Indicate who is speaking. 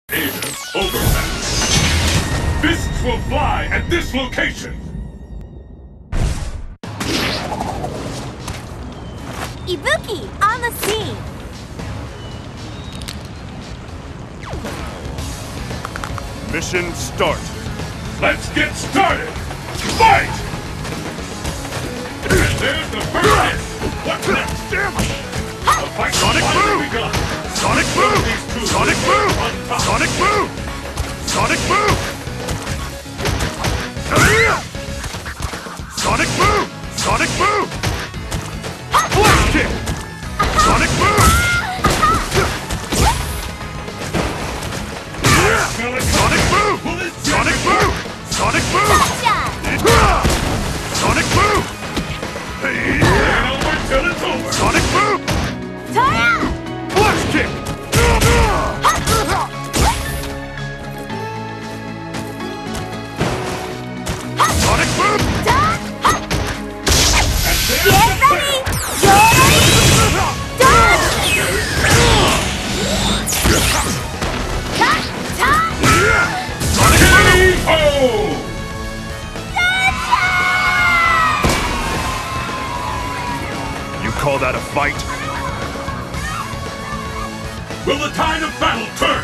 Speaker 1: Ada overpass. Fists will fly at this location.
Speaker 2: Ibuki on the scene.
Speaker 1: Mission start. Let's get started. Fight! And there's the first hit. What's next? A fight. Sonic boom! Sonic boom! Sonic boom! Sonic boom! Sonic boom! Sonic boom! Sonic boom! Blast kick! Sonic boom! Sonic boom! Sonic boom! Sonic boom! Sonic boom! And over till it's over! Sonic boom! Blast kick! Sonic boom!
Speaker 2: Get ready! You're ready! Done!
Speaker 1: Sonic boom! Oh! You call that a fight? Will the tide of battle turn?